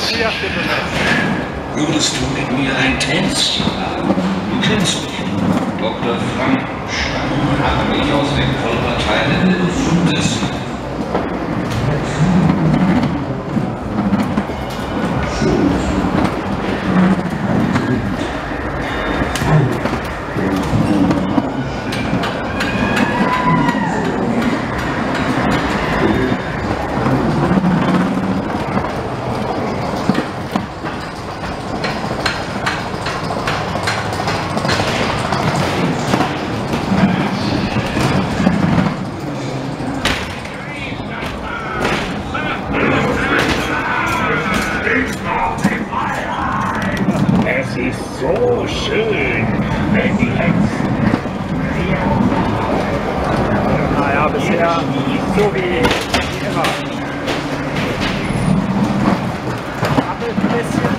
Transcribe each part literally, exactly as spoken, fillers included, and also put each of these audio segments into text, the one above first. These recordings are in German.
Würdest du mit mir ein Tänzchen haben? Du kennst mich. Doktor Frankenstein habe mich aus den Körperteilen des Es ist so schön, wenn die Hexen. Naja, bisher so wie, wie immer. Rappelt ein bisschen.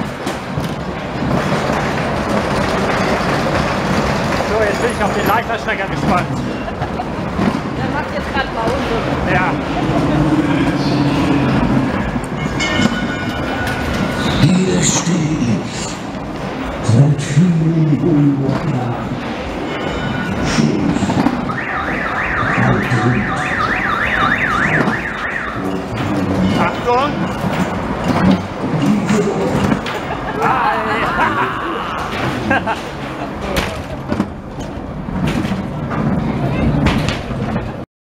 So, jetzt bin ich auf den Leiterschnecker gespannt.